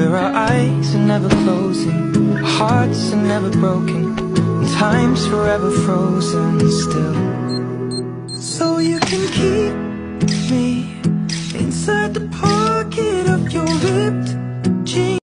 where our eyes are never closing, our hearts are never broken, and time's forever frozen still. So you can keep me inside the